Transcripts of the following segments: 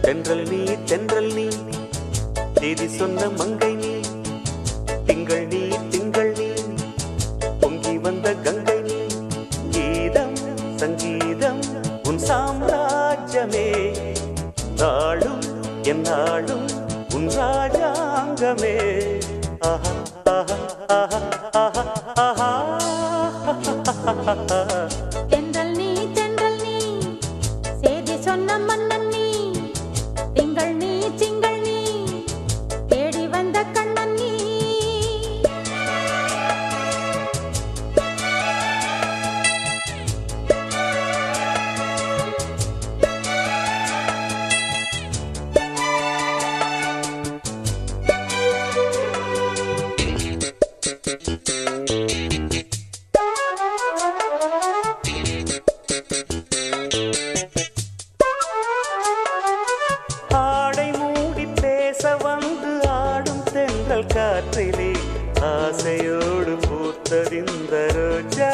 தென்றல் நீ தென்றல் நீ தேதி சொன்ன மங்கை நீ திங்கள் நீ திங்கள் நீ பொங்கி வந்த கங்கை நீ கீதம் சங்கீதம் உன் சாம்ராஜ்யமே நாளும் என் நாளும் உன் ராஜாங்கமே ஆஹா ஆஹா ஆஹா ஆஹா ஆஹா தென்றல் நீ சேதி சொன்ன மன்னன் நீ திங்கள் நீ திங்கள் நீ தேடி வந்த கண்ணன் நீ வந்து ஆடும் தென்றல் காற்றிலே ஆசையோடு பூத்ததிந்த ரோஜா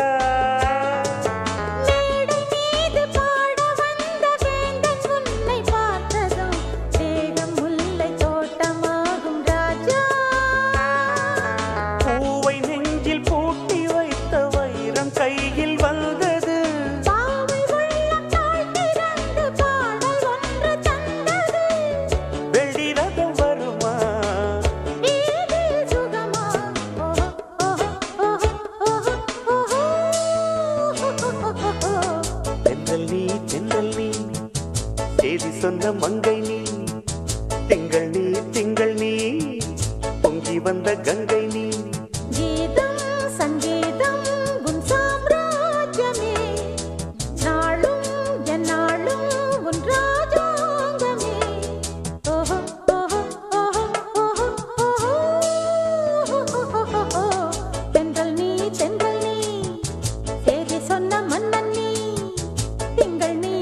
பூவை நெஞ்சில் பூட்டி வைத்த வைரம் கையில் வந்தது வெள்ளி ரதம் வருமா தென்றல் நீ தென்றல் நீ தேதி சொன்ன மங்கை நீ திங்கள் நீ திங்கள் நீ பொங்கி வந்த கங்கை நீ கீதம் சங்கீதம் உன் சாம்ராஜ்யமே நாளும் என் நாளும் உன் ராஜாங்கமே ஓஹோ ஓஹோ ஓஹோ ஓஹோ தென்றல் நீ தேதி சொன்ன மன்னன் நீ திங்கள் நீ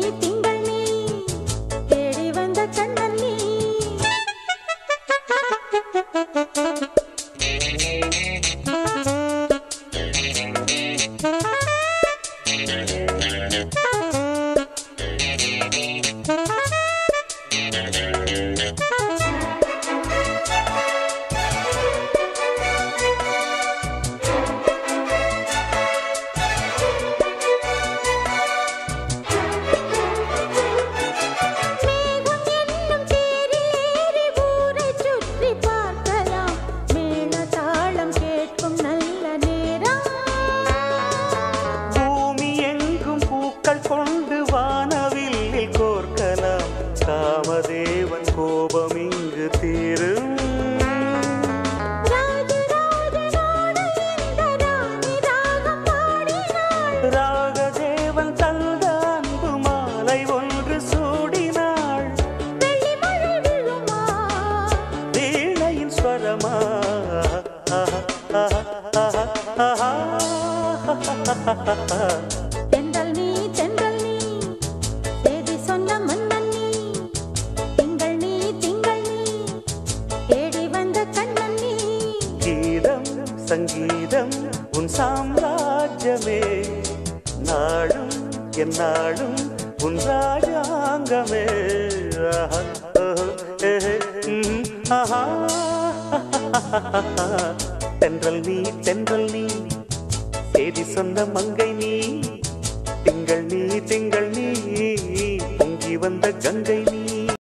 தேடி வந்த கண்ணன் நீ கொண்டு வானவில்லில் கோர்க்கலாம் காமதேவன் கோபம் இங்கு தீரும் ராகதேவன் தந்த அன்பு மாலை ஒன்று சூடினாள் வீணையின் ஸ்வரமா தென்றல் நீ தேதி சொன்ன மன்னன் நீ திங்கள் நீ தேடி வந்த கண்ணன் நீ கீதம் சங்கீதம் உன் சாம்ராஜ்யமே நாளும் என் நாளும் உன் ராஜாங்கமே ஆஹா தென்றல் நீ தேதி சொன்ன மங்கை நீ திங்கள் நீ பொங்கி வந்த கங்கை நீ